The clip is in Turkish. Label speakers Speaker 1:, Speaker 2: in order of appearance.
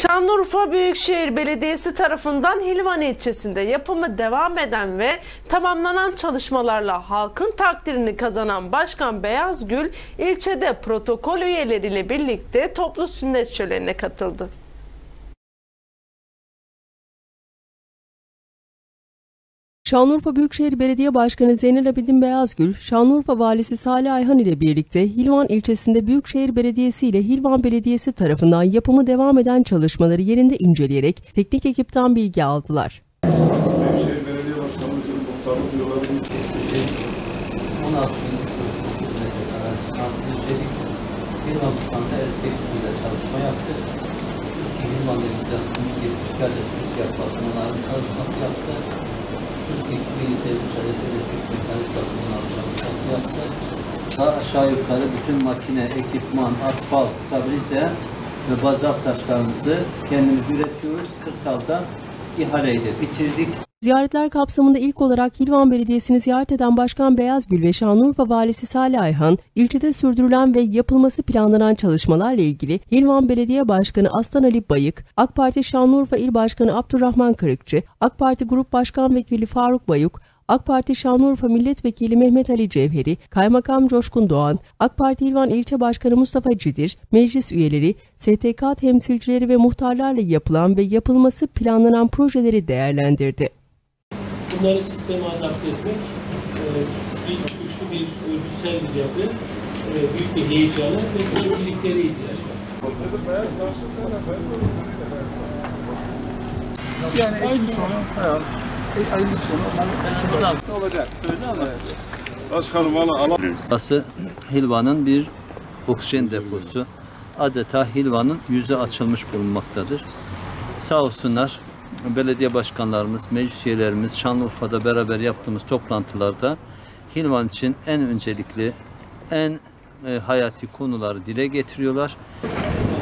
Speaker 1: Şanlıurfa Büyükşehir Belediyesi tarafından Hilvan ilçesinde yapımı devam eden ve tamamlanan çalışmalarla halkın takdirini kazanan Başkan Beyazgül, ilçede protokol üyeleriyle birlikte toplu sünnet şölenine katıldı.
Speaker 2: Şanlıurfa Büyükşehir Belediye Başkanı Zeynel Abidin Beyazgül, Şanlıurfa Valisi Salih Ayhan ile birlikte Hilvan ilçesinde Büyükşehir Belediyesi ile Hilvan Belediyesi tarafından yapımı devam eden çalışmaları yerinde inceleyerek teknik ekipten bilgi aldılar.
Speaker 3: Büyükşehir Belediye Başkanımızın muhtarlık yollarının
Speaker 4: 16 Hilvan Tutan'da 58 ile çalışma yaptık. Şu Hilvan'da bizden 170 kere polis yapmak, onların çalışması yaptı. Şu ekmeği müsaade edecek mekanik bakımından çalışması yaptı. Daha aşağı yukarı bütün makine, ekipman, asfalt, stabilize ve bazalt taşlarımızı kendimiz üretiyoruz. Kırsalda ihaleyi de bitirdik.
Speaker 2: Ziyaretler kapsamında ilk olarak Hilvan Belediyesi'ni ziyaret eden Başkan Beyazgül ve Şanlıurfa Valisi Salih Ayhan, ilçede sürdürülen ve yapılması planlanan çalışmalarla ilgili Hilvan Belediye Başkanı Aslan Ali Bayık, AK Parti Şanlıurfa İl Başkanı Abdurrahman Kırıkçı, AK Parti Grup Başkan Vekili Faruk Bayuk, AK Parti Şanlıurfa Milletvekili Mehmet Ali Cevheri, Kaymakam Coşkun Doğan, AK Parti Hilvan İlçe Başkanı Mustafa Cidir, meclis üyeleri, STK temsilcileri ve muhtarlarla yapılan ve yapılması planlanan projeleri değerlendirdi.
Speaker 5: Bunları sisteme adapte etmek güçlü bir örgütsel bir yapı, büyük bir heyecanı ve küçük birliklere ihtiyaç var.
Speaker 3: yani ayın sonu olacak. Başkanım valla
Speaker 4: Burası Hilvan'ın bir oksijen deposu. Adeta Hilvan'ın yüzü açılmış bulunmaktadır. Sağ olsunlar belediye başkanlarımız, meclis üyelerimiz Şanlıurfa'da beraber yaptığımız toplantılarda Hilvan için en öncelikli, en hayati konuları dile getiriyorlar.